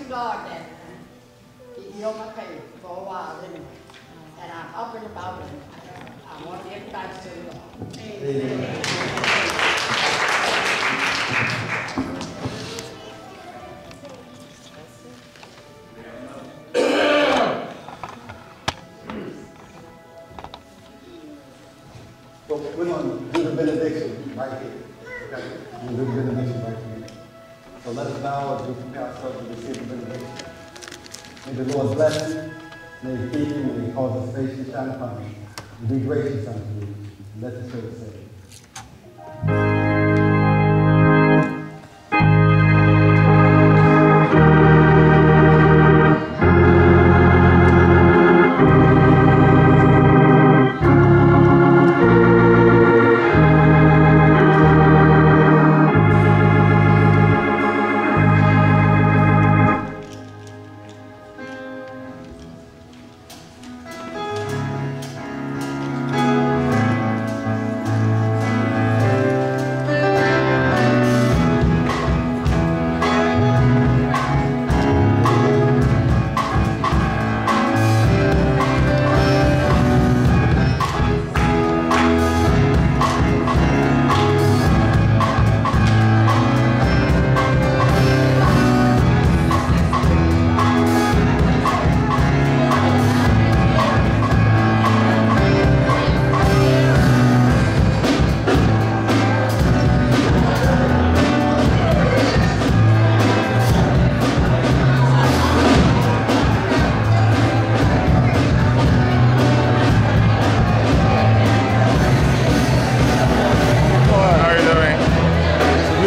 God that He's on my case for a while anyway. And I'm up and about it. I want to give thanks to the Lord. Amen. So we're going to do the benediction right here. Okay? We'll do the benediction right here. So let us now, as we prepare ourselves to receive the benediction. May the Lord bless you. May He keep you. May He cause His face to shine upon you. And be gracious unto you. And let the church say.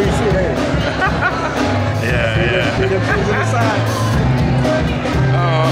Yeah.